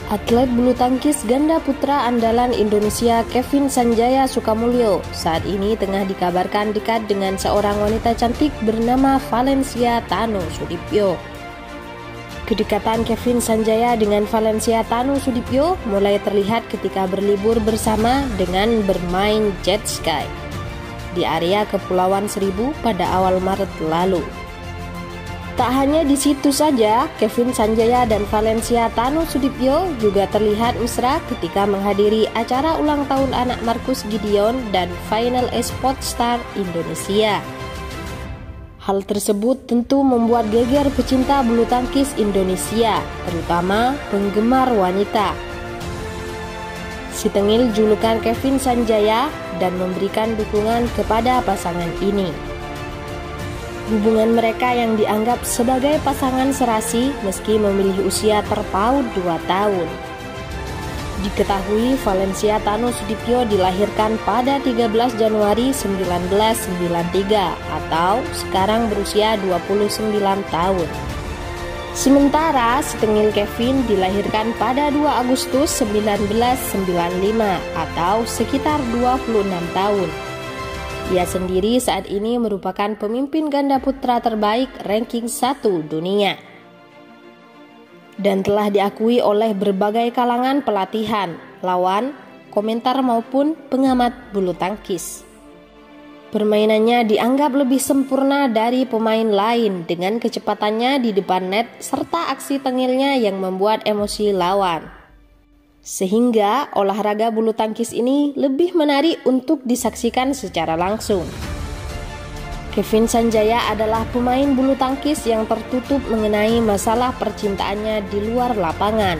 Atlet bulu tangkis ganda putra andalan Indonesia Kevin Sanjaya Sukamulyo saat ini tengah dikabarkan dekat dengan seorang wanita cantik bernama Valencia Tanu Sudipyo. Kedekatan Kevin Sanjaya dengan Valencia Tanu Sudipyo mulai terlihat ketika berlibur bersama dengan bermain jet ski di area Kepulauan Seribu pada awal Maret lalu. Tak hanya di situ saja, Kevin Sanjaya dan Valencia Tanu Sudipyo juga terlihat mesra ketika menghadiri acara ulang tahun anak Marcus Gideon dan Final Esports Star Indonesia. Hal tersebut tentu membuat geger pecinta bulu tangkis Indonesia, terutama penggemar wanita. Si tengil julukan Kevin Sanjaya dan memberikan dukungan kepada pasangan ini. Hubungan mereka yang dianggap sebagai pasangan serasi meski memilih usia terpaut 2 tahun. Diketahui Valencia Tanu Sudipyo dilahirkan pada 13 Januari 1993 atau sekarang berusia 29 tahun. Sementara si tengil Kevin dilahirkan pada 2 Agustus 1995 atau sekitar 26 tahun. Ia sendiri saat ini merupakan pemimpin ganda putra terbaik ranking 1 dunia dan telah diakui oleh berbagai kalangan pelatihan, lawan, komentar maupun pengamat bulu tangkis. Permainannya dianggap lebih sempurna dari pemain lain dengan kecepatannya di depan net serta aksi tengilnya yang membuat emosi lawan. Sehingga olahraga bulu tangkis ini lebih menarik untuk disaksikan secara langsung. Kevin Sanjaya adalah pemain bulu tangkis yang tertutup mengenai masalah percintaannya di luar lapangan.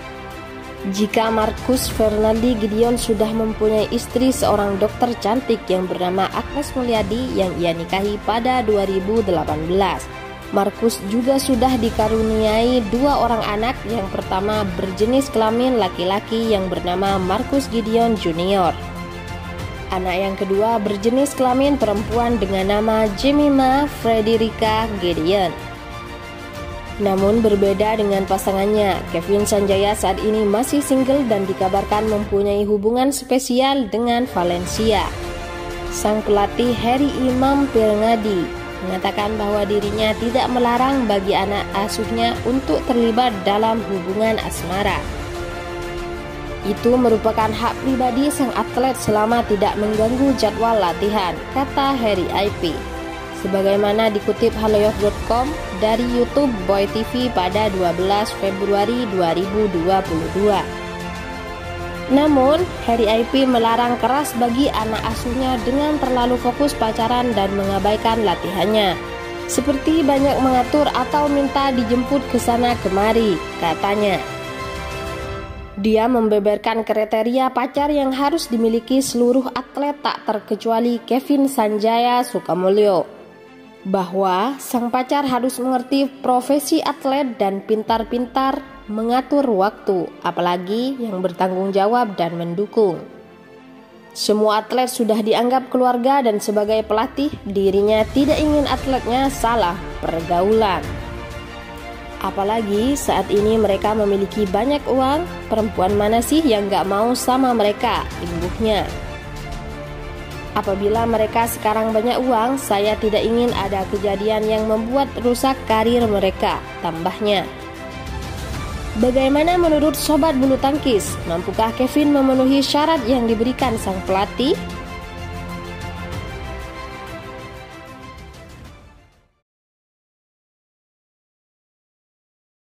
Jika Marcus Fernaldi Gideon sudah mempunyai istri seorang dokter cantik yang bernama Agnes Mulyadi yang ia nikahi pada 2018. Marcus juga sudah dikaruniai 2 orang anak, yang pertama berjenis kelamin laki-laki yang bernama Marcus Gideon Junior. Anak yang kedua berjenis kelamin perempuan dengan nama Jemima Frederica Gideon. Namun berbeda dengan pasangannya, Kevin Sanjaya saat ini masih single dan dikabarkan mempunyai hubungan spesial dengan Valencia. Sang pelatih Heri Imam Pirngadi mengatakan bahwa dirinya tidak melarang bagi anak asuhnya untuk terlibat dalam hubungan asmara. Itu merupakan hak pribadi sang atlet selama tidak mengganggu jadwal latihan, kata Heri IP. Sebagaimana dikutip haloyof.com dari YouTube Boy TV pada 12 Februari 2022. Namun, Heri IP melarang keras bagi anak asuhnya dengan terlalu fokus pacaran dan mengabaikan latihannya. Seperti banyak mengatur atau minta dijemput ke sana kemari, katanya. Dia membeberkan kriteria pacar yang harus dimiliki seluruh atlet tak terkecuali Kevin Sanjaya Sukamulyo. Bahwa sang pacar harus mengerti profesi atlet dan pintar-pintar mengatur waktu, apalagi yang bertanggung jawab dan mendukung. Semua atlet sudah dianggap keluarga dan sebagai pelatih, dirinya tidak ingin atletnya salah pergaulan. Apalagi saat ini mereka memiliki banyak uang, perempuan mana sih yang gak mau sama mereka, imbuhnya. Apabila mereka sekarang banyak uang, saya tidak ingin ada kejadian yang membuat rusak karir mereka, tambahnya. Bagaimana menurut sobat bulu tangkis? Mampukah Kevin memenuhi syarat yang diberikan sang pelatih?